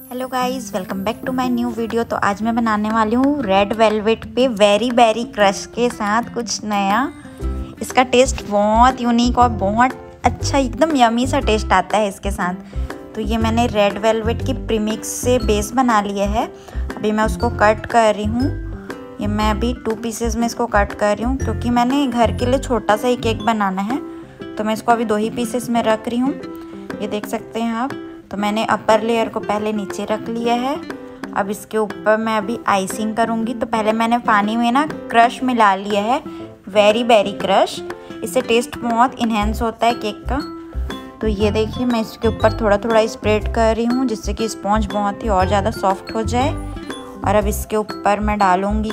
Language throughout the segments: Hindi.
Hello guys, welcome back to my new video. तो आज मैं बनाने वाली हूँ रेड वेलवेट पे वेरी बेरी क्रश के साथ कुछ नया। इसका टेस्ट बहुत यूनिक और बहुत अच्छा, एकदम यमी सा टेस्ट आता है इसके साथ। तो ये मैंने रेड वेलवेट की प्रीमिक्स से बेस बना लिया है। अभी मैं उसको कट कर रही हूँ। ये मैं अभी 2 पीसेस में इसको कट कर रही हूँ क्योंकि मैंने घर के लिए छोटा सा ही केक बनाना है, तो मैं इसको अभी 2 ही पीसेस में रख रही हूँ। ये देख सकते हैं आप। तो मैंने अपर लेयर को पहले नीचे रख लिया है। अब इसके ऊपर मैं अभी आइसिंग करूँगी। तो पहले मैंने पानी में ना क्रश मिला लिया है, वेरी बेरी क्रश। इससे टेस्ट बहुत इन्हेंस होता है केक का। तो ये देखिए, मैं इसके ऊपर थोड़ा थोड़ा स्प्रेड कर रही हूँ जिससे कि स्पॉन्ज बहुत ही और ज़्यादा सॉफ्ट हो जाए। और अब इसके ऊपर मैं डालूँगी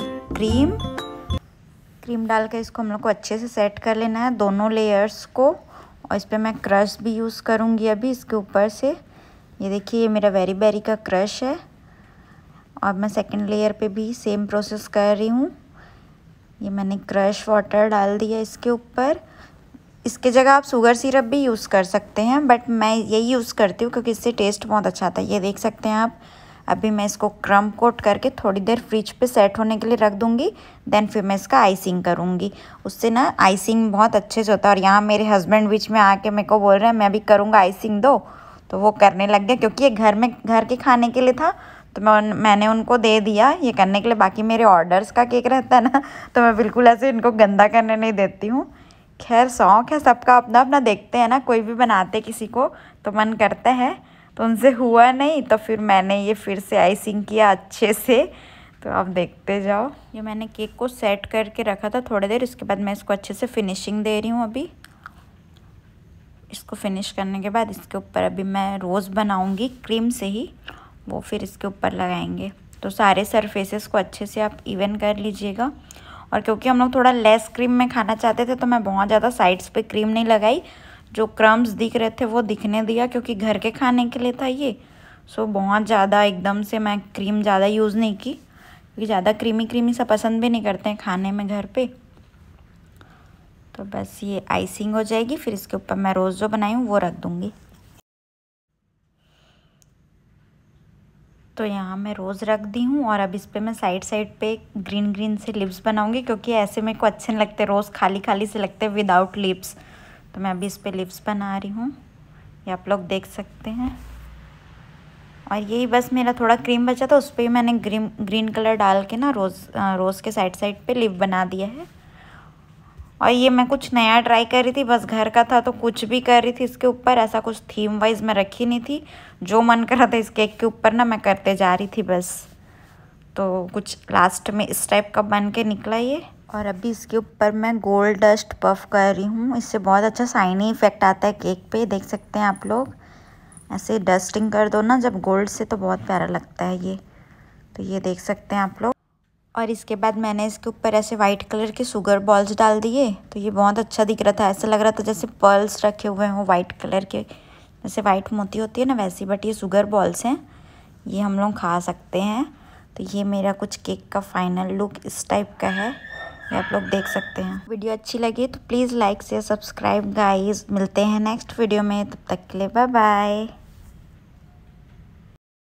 क्रीम डाल के इसको हम लोग को अच्छे से सेट कर लेना है दोनों लेयर्स को। और इस पर मैं क्रश भी यूज़ करूँगी अभी इसके ऊपर से। ये देखिए, ये मेरा वेरी बेरी का क्रश है। और मैं सेकंड लेयर पे भी सेम प्रोसेस कर रही हूँ। ये मैंने क्रश वाटर डाल दिया इसके ऊपर। इसके जगह आप शुगर सिरप भी यूज़ कर सकते हैं, बट मैं यही यूज़ करती हूँ क्योंकि इससे टेस्ट बहुत अच्छा आता है। ये देख सकते हैं आप। अभी मैं इसको क्रम कोट करके थोड़ी देर फ्रिज पे सेट होने के लिए रख दूँगी। देन फिर मैं इसका आइसिंग करूँगी। उससे ना आइसिंग बहुत अच्छे से होता है। और यहाँ मेरे हस्बैंड बीच में आके मेरे को बोल रहे हैं मैं भी करूँगा आइसिंग दो, तो वो करने लग गया क्योंकि ये घर के खाने के लिए था। तो मैंने उनको दे दिया ये करने के लिए। बाकी मेरे ऑर्डर्स का केक रहता है ना, तो मैं बिल्कुल ऐसे इनको गंदा करने नहीं देती हूँ। खैर, शौक है सबका अपना अपना, देखते हैं ना, कोई भी बनाते किसी को तो मन करता है। तो उनसे हुआ नहीं तो फिर मैंने ये फिर से आइसिंग किया अच्छे से। तो आप देखते जाओ। ये मैंने केक को सेट करके रखा था थोड़ी देर, इसके बाद मैं इसको अच्छे से फिनिशिंग दे रही हूँ। अभी इसको फिनिश करने के बाद इसके ऊपर अभी मैं रोज़ बनाऊंगी क्रीम से ही, वो फिर इसके ऊपर लगाएंगे। तो सारे सरफेसेस को अच्छे से आप इवन कर लीजिएगा। और क्योंकि हम लोग थोड़ा लेस क्रीम में खाना चाहते थे तो मैं बहुत ज़्यादा साइड्स पे क्रीम नहीं लगाई। जो क्रम्स दिख रहे थे वो दिखने दिया क्योंकि घर के खाने के लिए था ये। सो बहुत ज़्यादा एकदम से मैं क्रीम ज़्यादा यूज़ नहीं की क्योंकि ज़्यादा क्रीमी सा पसंद भी नहीं करते हैं खाने में घर पे। तो बस ये आइसिंग हो जाएगी, फिर इसके ऊपर मैं रोज़ जो बनाई हूँ वो रख दूँगी। तो यहाँ मैं रोज़ रख दी हूँ। और अब इस पर मैं साइड पे ग्रीन से लिप्स बनाऊँगी क्योंकि ऐसे मेरे को अच्छे नहीं लगते, रोज़ खाली से लगते विदाउट लिप्स। तो मैं अभी इस पर लिप्स बना रही हूँ, ये आप लोग देख सकते हैं। और यही बस मेरा थोड़ा क्रीम बचा था, उस पर मैंने ग्रीन कलर डाल के ना रोज़ के साइड पे लिप बना दिया है। और ये मैं कुछ नया ट्राई कर रही थी, बस घर का था तो कुछ भी कर रही थी इसके ऊपर। ऐसा कुछ थीम वाइज मैं रखी नहीं थी, जो मन कर रहा था इस केक के ऊपर ना मैं करते जा रही थी बस। तो कुछ लास्ट में इस टाइप का बन के निकला ये। और अभी इसके ऊपर मैं गोल्ड डस्ट पफ कर रही हूँ। इससे बहुत अच्छा शाइनी इफेक्ट आता है केक पे, देख सकते हैं आप लोग। ऐसे डस्टिंग कर दो ना जब गोल्ड से तो बहुत प्यारा लगता है ये। तो ये देख सकते हैं आप लोग। और इसके बाद मैंने इसके ऊपर ऐसे वाइट कलर के शुगर बॉल्स डाल दिए। तो ये बहुत अच्छा दिख रहा था, ऐसा लग रहा था जैसे पर्ल्स रखे हुए हों वाइट कलर के, जैसे वाइट मोती होती है ना वैसी, बट ये शुगर बॉल्स हैं, ये हम लोग खा सकते हैं। तो ये मेरा कुछ केक का फाइनल लुक इस टाइप का है, ये आप लोग देख सकते हैं। वीडियो अच्छी लगी तो please like share subscribe guys. मिलते हैं नेक्स्ट वीडियो में, तब तक के लिए बाय बाय।